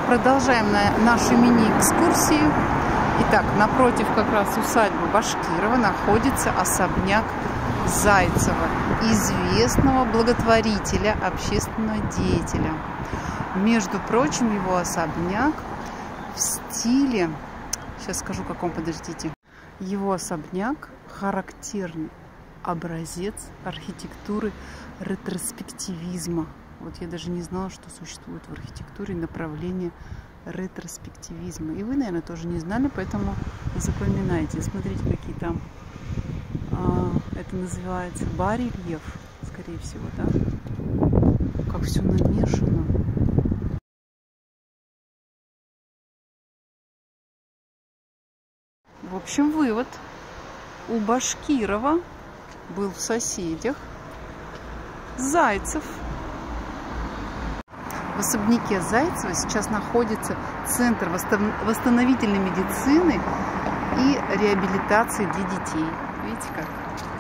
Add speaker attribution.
Speaker 1: Продолжаем наши мини-экскурсии. Итак, напротив как раз усадьбы Башкирова находится особняк Зайцева, известного благотворителя, общественного деятеля. Между прочим, его особняк в стиле, сейчас скажу каком, подождите. Его особняк характерный образец архитектуры ретроспективизма. Вот я даже не знала, что существует в архитектуре направление ретроспективизма. И вы, наверное, тоже не знали, поэтому запоминайте. Смотрите, какие там, это называется барельеф, скорее всего, да? Как все намешано. В общем, вывод. У Башкирова был в соседях Зайцев. В особняке Зайцева сейчас находится Центр восстановительной медицины и реабилитации для детей. Видите как?